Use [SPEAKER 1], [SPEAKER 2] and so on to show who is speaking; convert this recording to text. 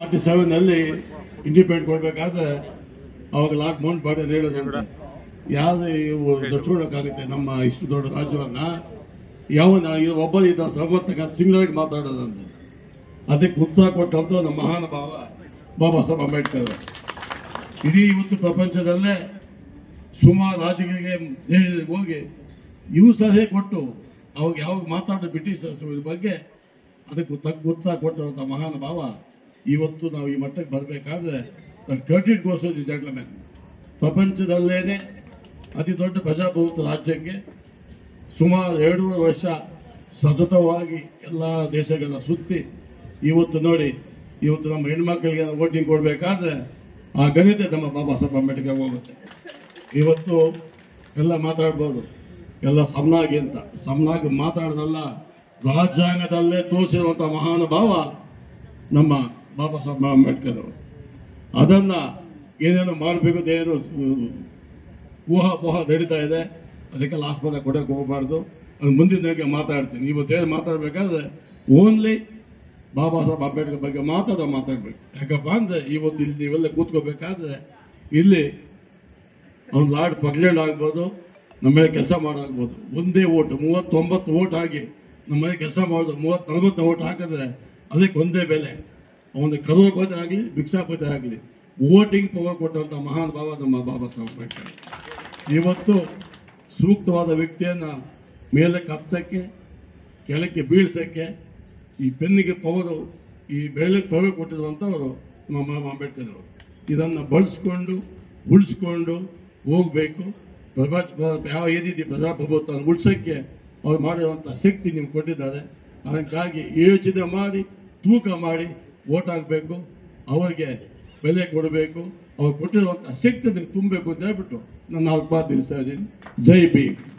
[SPEAKER 1] 47ನಲ್ಲಿ independent ಕೊಡಬೇಕಾದ್ರೆ ಅವಾಗ lord Mount ಬಾಟನ್ ಹೇಳೋದಂತೆ ಯಾವ್ದು ಇವು ದರ್ಶನಕ್ಕಾಗುತ್ತೆ ನಮ್ಮ ಇಷ್ಟು ದೊಡ್ಡ ರಾಜ್ಯವನ್ನ ಯಾವನ ಒಬ್ಬ ಇದ್ದ ಸರ್ವತ್ತಕ ಸಿಂಗಲಾಗಿ ಮಾತಾಡೋದಂತೆ. ಅದಕ್ಕೆ ಉತ್ಸಾಹ ಕೊಟ್ಟಂತ ನಮ್ಮ ಮಹಾನುಭಾವ ಬಾಬಾ ಸಾಹೇಬ್ ಅಂಬೇಡ್ಕರ್. ಇಡೀ ಇವತ್ತು ಪ್ರಪಂಚದಲ್ಲೇ ಸುಮಾರು ರಾಜ್ಯಗಳಿಗೆ ಹೋಗಿ ಇವು ಸಲಹೆ ಕೊಟ್ಟು ಅವಾಗ ಯಾವಾಗ ಮಾತಾಡೋ ಬ್ರಿಟಿಷರ್ಸ್ ಬಗ್ಗೆ ಅದಕ್ಕೆ ಉತ್ಸಾಹ ಕೊಟ್ಟಿರುವಂಥ ಮಹಾನುಭಾವ ಇವತ್ತು ನಾವು ಈ ಮಟ್ಟಕ್ಕೆ ಬರಬೇಕಾದ್ರೆ credit goes to the gentleman. ಪ್ರಪಂಚದಲ್ಲೇನೆ ಅತಿ ದೊಡ್ಡ ಪ್ರಜಾಪ್ರಭುತ್ವ ರಾಜ್ಯಕ್ಕೆ ಸುಮಾರು 2.5 ವರ್ಷ ಸತತವಾಗಿ ಎಲ್ಲ ದೇಶಗಳ ಸುತ್ತಿ ಇವತ್ತು ನೋಡಿ ಇವತ್ತು ನಮ್ಮ ಹೆಣ್ಮಕ್ಳಿಗೆ ವೋಟಿಂಗ್ ಕೊಡಬೇಕಾದ್ರೆ ಆ ಗಣಿತ ನಮ್ಮ ಬಾಬಾ ಸಾಹೇಬ್ ಅಂಬೇಡ್ಕರ್ ಹೋಗುತ್ತೆ. ಇವತ್ತು ಎಲ್ಲ ಮಾತಾಡ್ಬೋದು, ಎಲ್ಲ ಸಮನಾಗಿ ಅಂತ ಸಮನಾಗಿ ಮಾತಾಡೋದಲ್ಲ, ರಾಜ್ಯಾಂಗದಲ್ಲೇ ತೋರಿಸಿರುವಂಥ ಮಹಾನುಭಾವ ನಮ್ಮ ಬಾಬಾ ಸಾಹೇಬ್ ಅಂಬೇಡ್ಕರ್ ಅವರು. ಅದನ್ನ ಏನೇನು ಮಾಡಬೇಕು ಏನು ಊಹಾಪೋಹ ನಡೀತಾ ಇದೆ, ಅದಕ್ಕೆಲ್ಲ ಆಸ್ಪದ ಕೊಡೋಕೆ ಹೋಗಬಾರ್ದು. ಅದು ಮುಂದಿನ ಮಾತಾಡ್ತೀನಿ. ಇವತ್ತೇನು ಮಾತಾಡಬೇಕಾದ್ರೆ ಓನ್ಲಿ ಬಾಬಾ ಸಾಹೇಬ್ ಅಂಬೇಡ್ಕರ್ ಬಗ್ಗೆ ಮಾತಾಡ್ಬೇಕು. ಯಾಕಪ್ಪ ಅಂದ್ರೆ ಇವತ್ತು ಇಲ್ಲಿ ನೀವೆಲ್ಲ ಕೂತ್ಕೋಬೇಕಾದ್ರೆ ಇಲ್ಲಿ ಅವ್ನು ಲಾರ್ಡ್ ಪರ್ಲೆಂಡ್ ಆಗ್ಬೋದು, ನಮ್ಮ ಮೇಲೆ ಕೆಲಸ ಮಾಡೋಗ್ಬೋದು. ಒಂದೇ ಓಟು 39 ಓಟ್ ಆಗಿ ನಮ್ಮ ಮನೆ ಕೆಲಸ ಮಾಡೋದು 30-40 ಓಟ್ ಹಾಕಿದ್ರೆ ಅದಕ್ಕೆ ಒಂದೇ ಬೆಲೆ. ಅವನ ಕರೋಪತಿ ಆಗಲಿ ಭಿಕ್ಷಾಪತಿ ಆಗಲಿ ವೋಟಿಂಗ್ ಪವರ್ ಕೊಟ್ಟಂಥ ಮಹಾನ್ ಭಾವ ನಮ್ಮ ಬಾಬಾ ಸಾಹೇಬ್ ಅಂಬೇಡ್ಕರ್. ಇವತ್ತು ಸೂಕ್ತವಾದ ವ್ಯಕ್ತಿಯನ್ನು ಮೇಲಕ್ಕೆ ಹತ್ಸಕ್ಕೆ ಕೆಳಕ್ಕೆ ಬೀಳ್ಸಕ್ಕೆ ಈ ಪೆನ್ನಿಗೆ ಪವರು ಈ ಬೆಳಗ್ಗೆ ಪವರ್ ಕೊಟ್ಟಿರುವಂಥವರು ನಮ್ಮ ಅಂಬೇಡ್ಕರ್ ಅವರು. ಇದನ್ನು ಬಳಸ್ಕೊಂಡು ಉಳಿಸ್ಕೊಂಡು ಹೋಗಬೇಕು. ಯಾವ ರೀತಿ ಪ್ರಜಾಪ್ರಭುತ್ವ ಉಳಿಸೋಕ್ಕೆ ಅವ್ರು ಮಾಡಿರುವಂಥ ಶಕ್ತಿ ನಿಮ್ಗೆ ಕೊಟ್ಟಿದ್ದಾರೆ. ಅದಕ್ಕಾಗಿ ಯೋಚನೆ ಮಾಡಿ ತೂಕ ಮಾಡಿ ಓಟ್ ಹಾಕಬೇಕು, ಅವರಿಗೆ ಬೆಲೆ ಕೊಡಬೇಕು, ಅವ್ರು ಕೊಟ್ಟಿರುವಂಥ ಶಕ್ತಿ ತುಂಬಬೇಕು ಅಂತ ಹೇಳ್ಬಿಟ್ಟು ನಾನು 4 ಮಾತು ತಿಳಿಸ್ತಾ ಇದ್ದೀನಿ. ಜೈ ಭೀಮ್.